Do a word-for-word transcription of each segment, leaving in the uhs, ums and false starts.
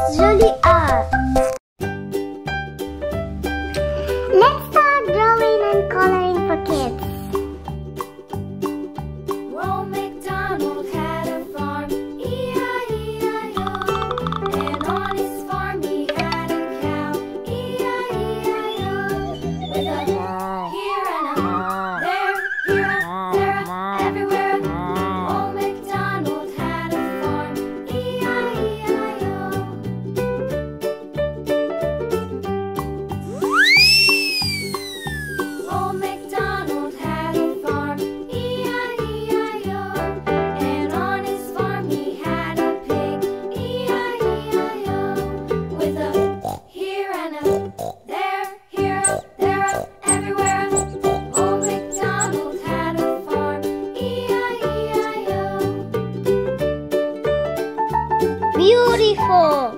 joli art. Let's start drawing and coloring for kids. Old MacDonald had a farm, E I E I O. And on his farm he had a cow, E I E I O. With a here and a there, here a there, a everywhere. Old MacDonald had a farm, E I E I O. Old MacDonald had a farm, E I E I O. And on his farm he had a pig, E I E I O. With a here and a there, here a there, a everywhere. Old MacDonald had a farm, E I E I O. Beautiful.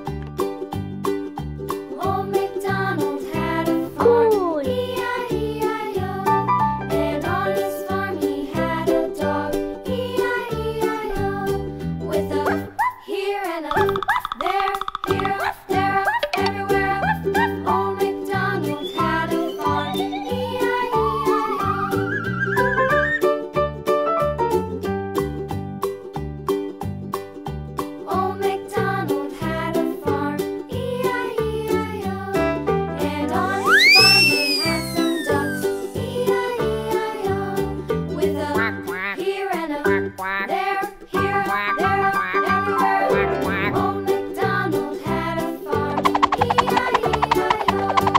Old MacDonald had a farm, Cool. E I E I O. And on his farm he had a dog, E I E I O. With a here and a there, here a there, a everywhere. Old MacDonald had a farm, E I E I O. Old MacDonald had a farm, E I E I O. And on his farm he had some ducks, E I E I O. With a here and a there, here a there, a everywhere. Old MacDonald had a farm, E I E I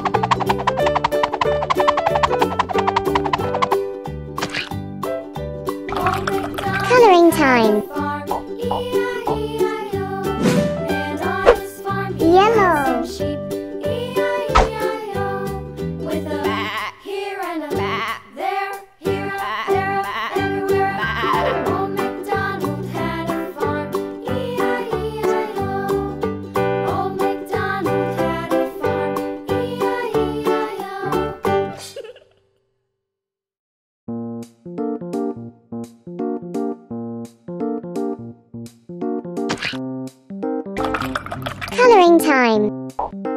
O. Old MacDonald Coloring time. farm, E I E I O. And on his farm he Yellow. had some sheep, E I E I O. With a here and a there, here a there, a everywhere. Old MacDonald had a farm, E I E I O. Old MacDonald had a farm, E I E I O. Coloring time.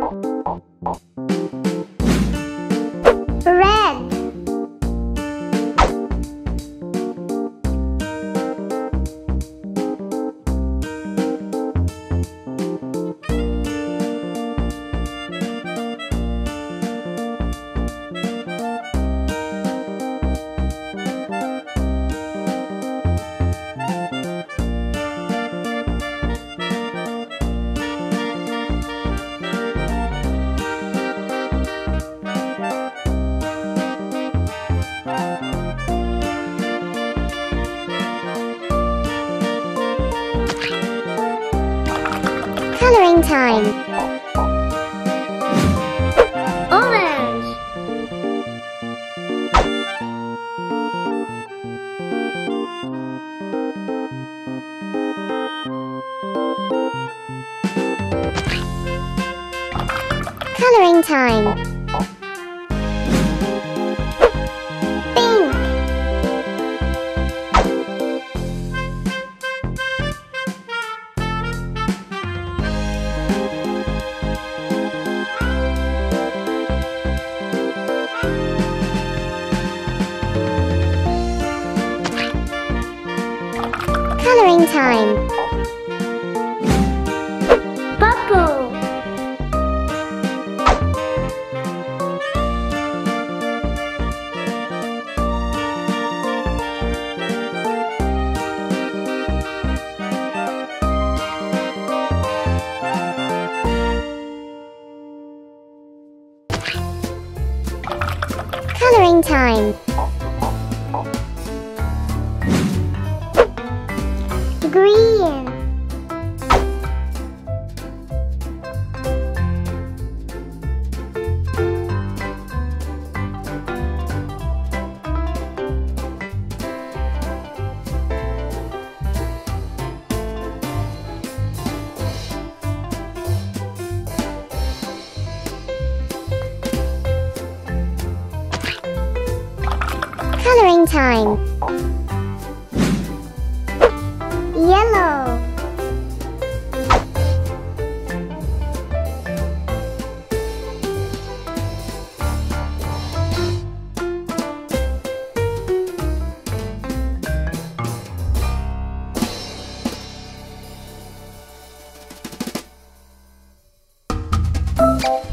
Red. Coloring time. Orange. Coloring time. Pink. Coloring time. Purple. Coloring time. Green. Coloring time. Yellow. O.